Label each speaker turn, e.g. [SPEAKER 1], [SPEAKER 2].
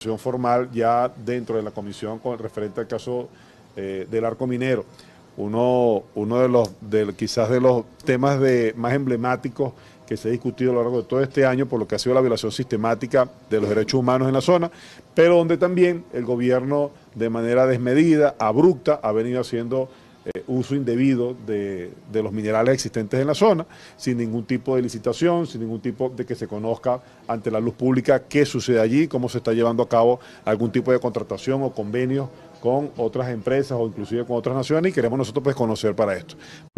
[SPEAKER 1] formal ya dentro de la comisión con referente al caso del arco minero. Uno quizás de los temas más emblemáticos que se ha discutido a lo largo de todo este año por lo que ha sido la violación sistemática de los derechos humanos en la zona, pero donde también el gobierno de manera desmedida, abrupta, ha venido haciendo uso indebido de los minerales existentes en la zona, sin ningún tipo de licitación, sin ningún tipo de que se conozca ante la luz pública qué sucede allí, cómo se está llevando a cabo algún tipo de contratación o convenio con otras empresas o inclusive con otras naciones, y queremos nosotros pues conocer para esto.